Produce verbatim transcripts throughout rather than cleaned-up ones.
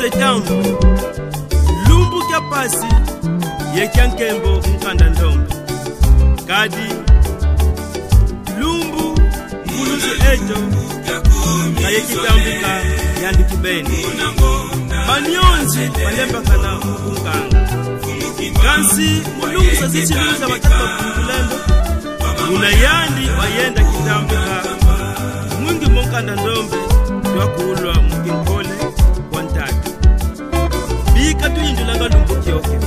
setambo lumbu kya pasi yekya nkembo nkanda ndombe kadi lumbu muluzi ejo kaye kitambika yandi kibeni banyonzi balemba kana mkunganga kansi mulungu sazisiluza wataka kumbulembe una yandi wayenda kitambika mwingi mkanda ndombe wakulwa mkinkole wantaki bika tuyinjulanga lumbu kyoke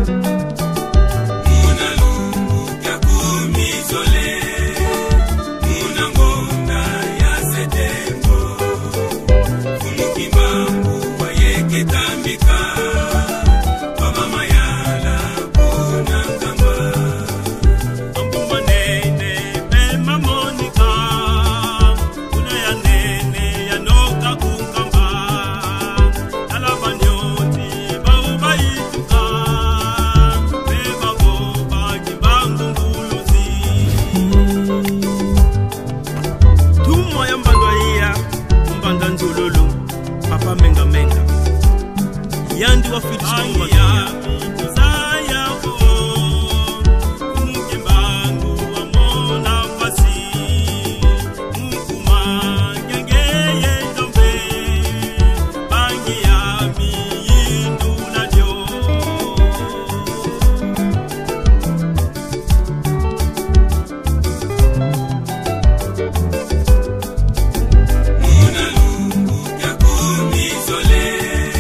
yandi wa fiti shamba ya kuzaya ko mukembangu wa mona pasi mukuma ngengeye ndombe bangi ya miyindu najo muna lungu ya kumizole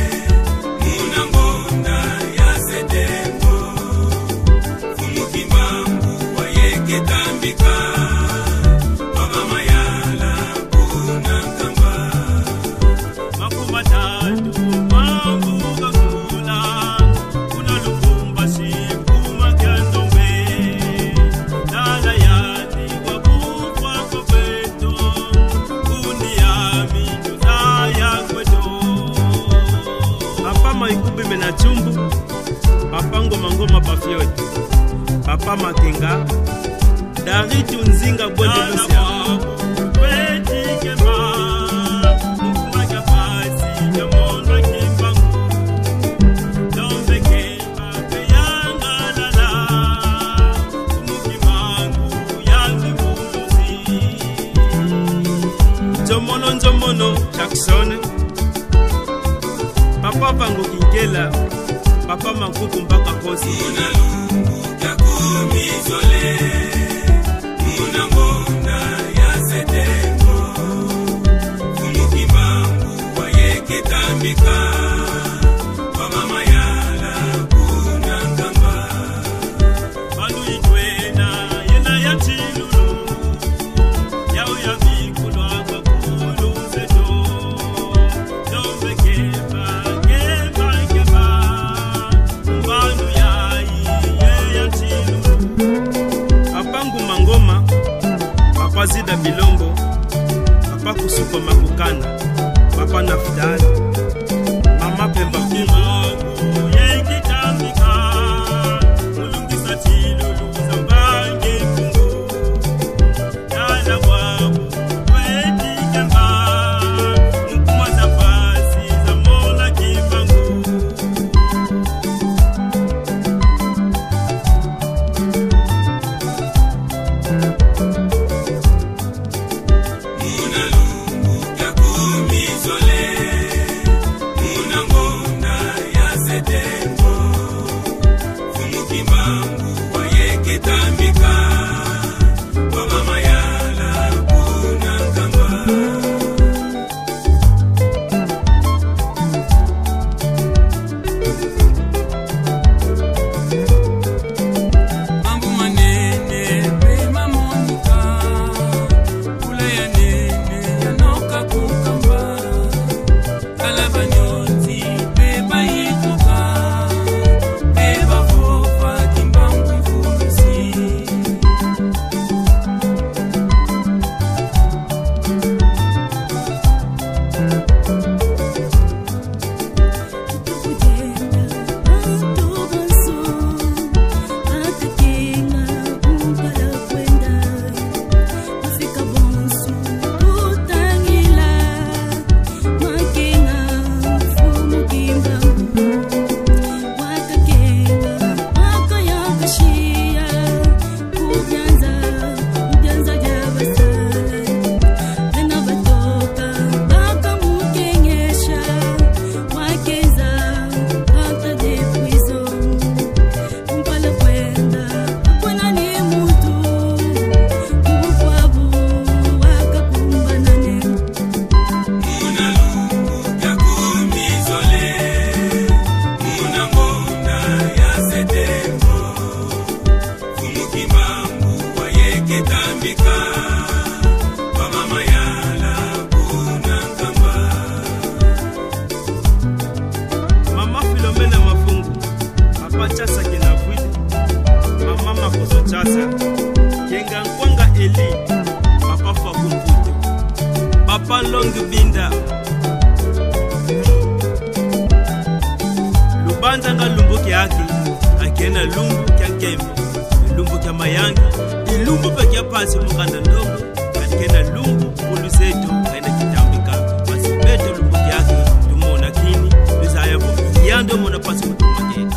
chumbu papa ngoma ngoma pafyote papa makenga David unzinga bonde lusia weti kema mukuma kapasi ya mondwa kimbangu dombe kema peyanga lala umukimangu yangi muluzi njomono njomono Jackson papa vango kinkela papa mankuku mpaka kosi una lungu ya kumizole una ngonda ya setengo fumukimbangu wa yeketambika kwa mama yala kuna ngamba balu itwena yena ya chilulu yao ya mikulwa kwa kulu zeto dombe keba papa zida bilombo papa kusuko makukana papa nafdal mama pemba kimangu yekitambika mulungisa chilulu zambange kungu dala wabu weti kemba mukuma zafasi za mola kimangu Una ngonda ya sete Tambika Mama Mayala kuna kamba Mama Philomena Mafungu Papa Chasa kina Vwili Mama Makoso Chasa Kenga Nkwanga Eli Papa Fakumputo Papa Long Binda Lubanza nga lumbuke haki Akena lumbu kya kembe Lumbu kya mayangi Ilumbu pe kya pasi mukanda ndongo Akena lumbu uluseto Kaina kitambika Basi beto lumbu kya haki Tumona kini Nizaya buki Yando mona pasi mutumageni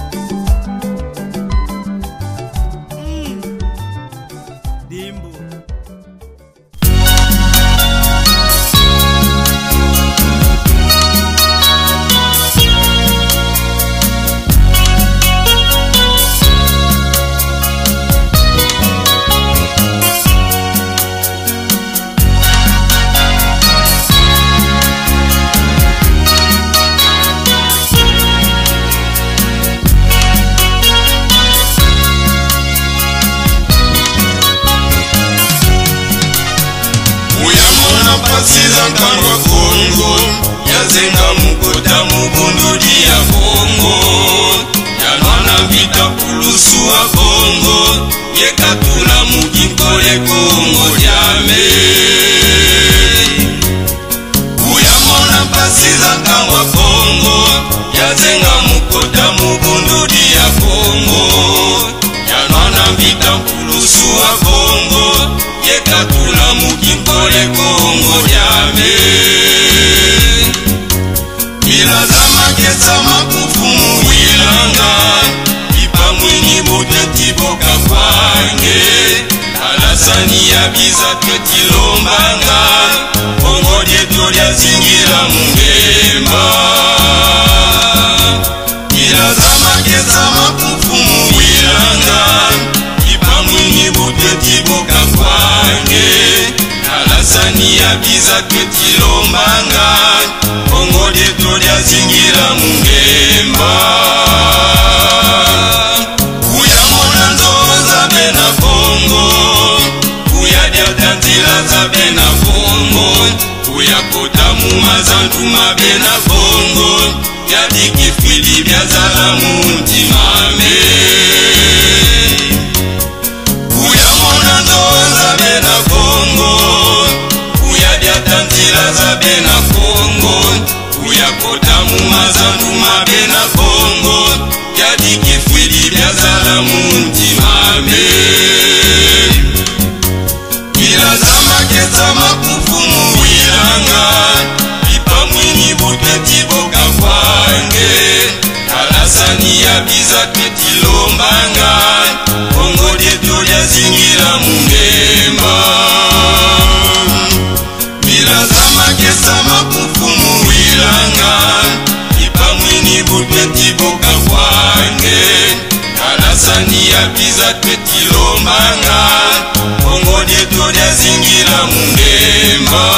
Mm Dimbu Siza kangwa Kongo Yazenga mukota mubundudi ya Kongo Yanwana vita kulusu wa Kongo Yekatula mukinkole Kongo jame Uyamona pasiza kangwa Kongo Yazenga mukota mubundudi ya Kongo Yanwana vita kulusu wa Kongo Yekatula mukinkole Kongo jame Bila zama kesa makufumu wilanga Ipa mwini bote tiboka kwange Alasani ya biza tweti lombanga Kongo dieto lia zingira mungemba Bila zama kesa makufumu wilanga Ipa mwini bote tiboka kwange Alasani ya biza tweti lombanga Kongo dieto lia zingira mungemba Kuya mona nzoza bena Kongo Kuya diatantila za bena Kongo Kuya kota mumazantuma bena Kongo Yadikifwili bya zala muntimame Kuya mona nzoza bena Kongo Kuya diatantila za bena Kongo Kuya kota mumazantuma bena Kongo Yadikifwili bya zala muntimame Bila zama kesa makufumu wilanga Ipa mwini bote tiboka kwange Alasani ya biza tweti lombanga Kongo dieto lia zingira mungemba Bila zama kesa makufumu wilanga Ipa mwini bote tiboka kwange Alasani ya biza tweti lombanga Kongo dieto lia zingira mungemba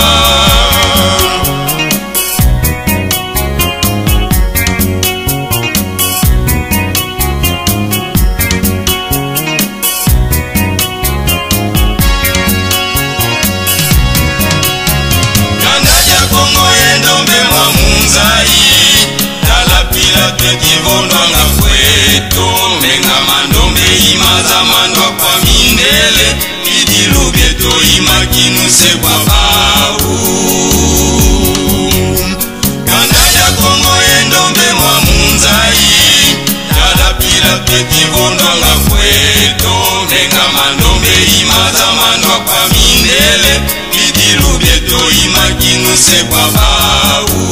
Kivondwanga kweto Menga mandombe imaza mandwa kwa mindele Idilubieto ima kinuse kwa bau Kandaya Kongo endombe mwa munzai Dada pila pe kivondwanga kweto Menga mandombe imaza mandwa kwa mindele Idilubieto ima kinuse kwa bau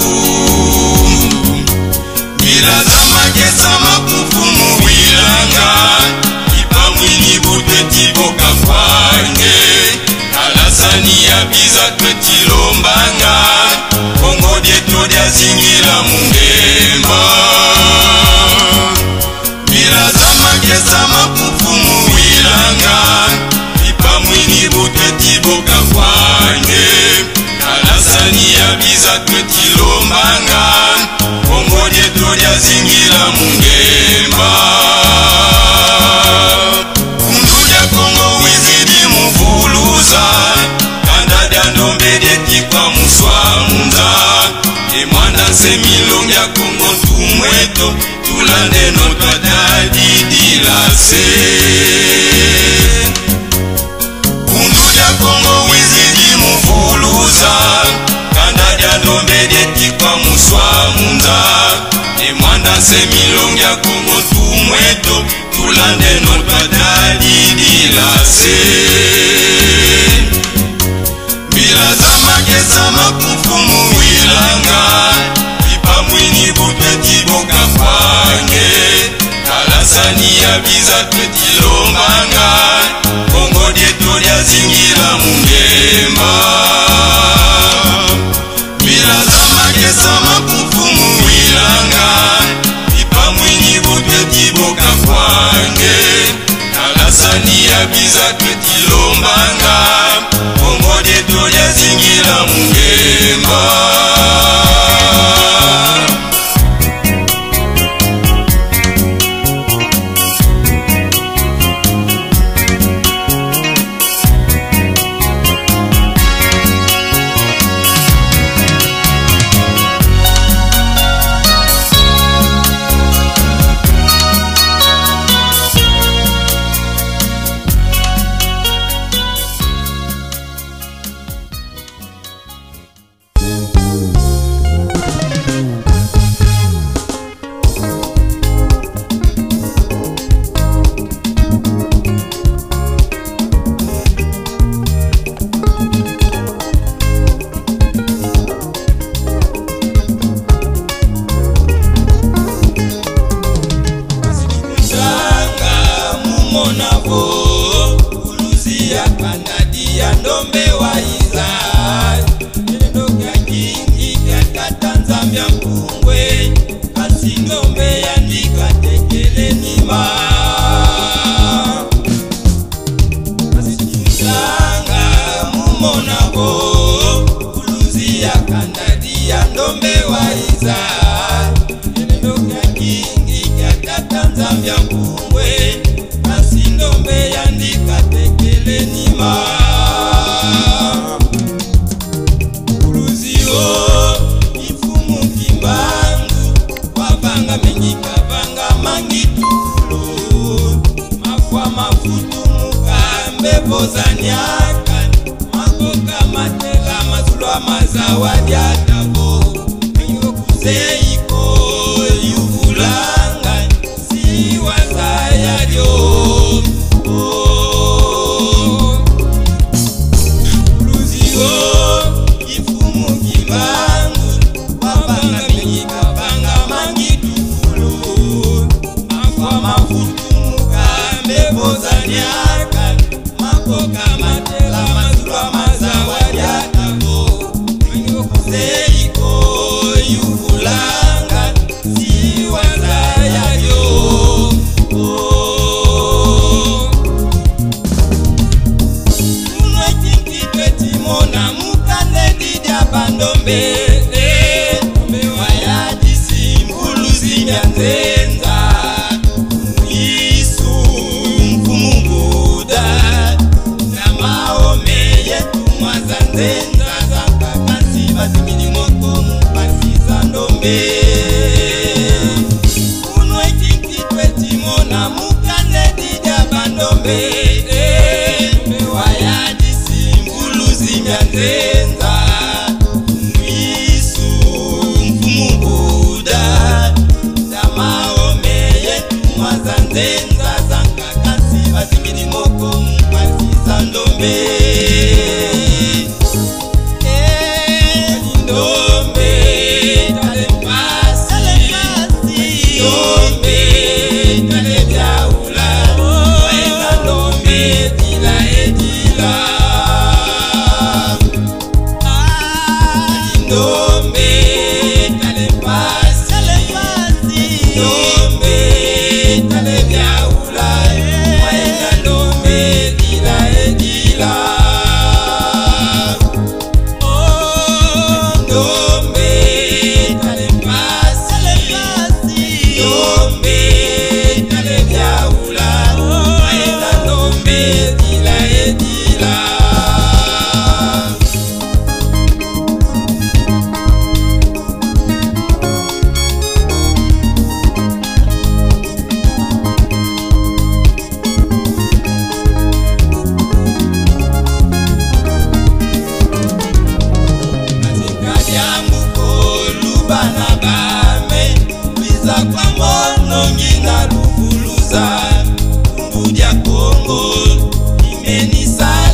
Bila zama kesa makufumu wilanga Ipa mwini bote tiboka kwange Alasani ya biza tweti lombanga Kongo dieto lia zingira mungemba Bila zama kesa makufumu wilanga Ipa mwini bote tiboka kwange Alasani ya biza tweti lombanga Kongo dieto lia zingira mungemba Kunduja Kongo wizidi muvula semilongi ya Kongo tumweto tulande notre dadi dilase Kunduja Kongo wizidi mufuluza Kandadia ndombe deti kwa muswa munda E mwanda semilongi ya Kongo tumweto tulande notre dadi dilase Bila zama kesama kufumu wilanga Ipa mwini buteti boka fange Kalasani ya biza tweti lombanga Kongo dieto dia zingira mungemba Bila zama kesama kufumu wilanga Ipa mwini buteti boka fange Kalasani ya biza tweti lombanga Kongo dieto dia zingira mungemba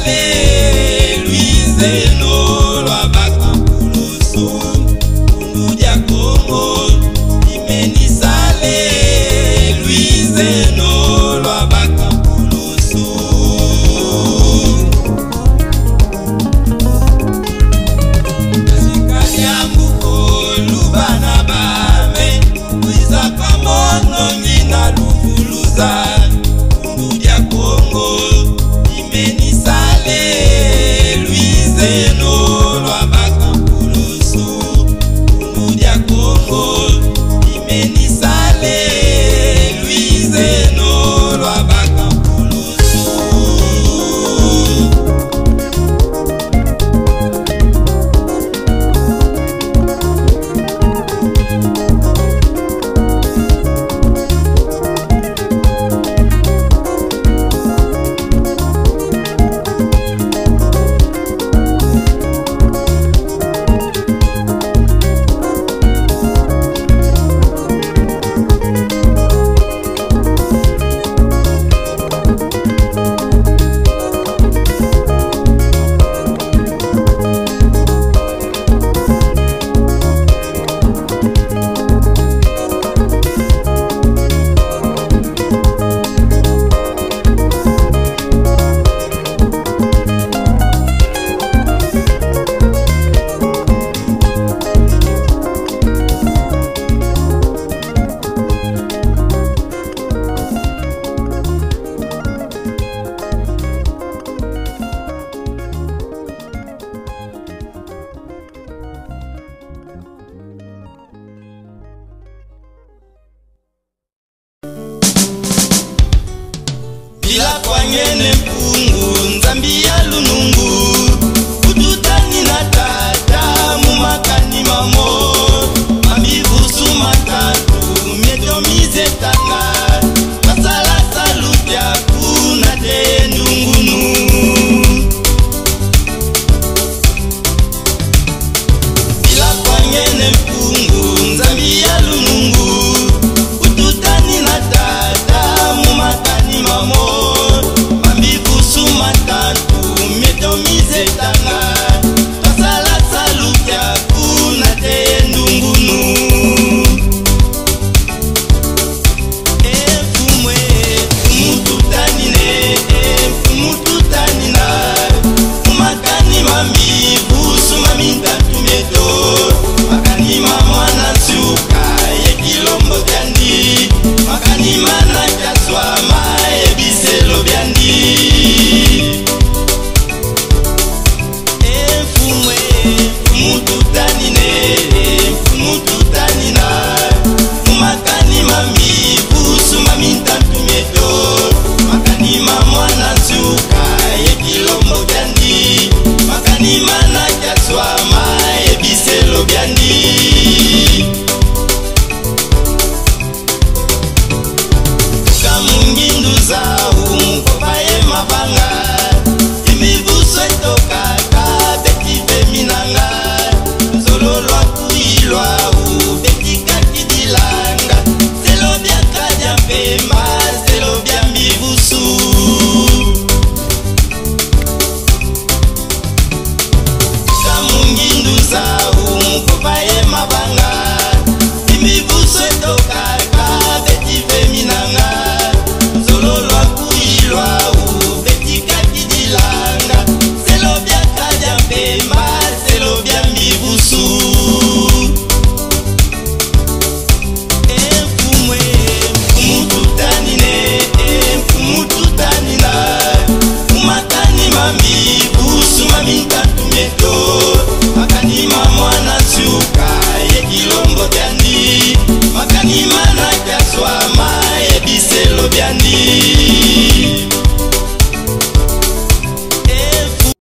Ngene mpungu nzambi ya lunungu Kututani na tata mumakani mamo Mamivusu matatu mieto mizetanga Masala salutya kuna te ndungunu Bila kwa ngene mpungu nzambi ya lunungu Kututani na tata mumakani mamo Matatu mieto mizetanga Pasala salutya kuna te ndungunu Efumwe fumututanine Fumututanina Umakani mami busu mami ntatu mieto Makani mamwana suka ye kilombo byandi Makani mana kaswa mae biselo byandi Toka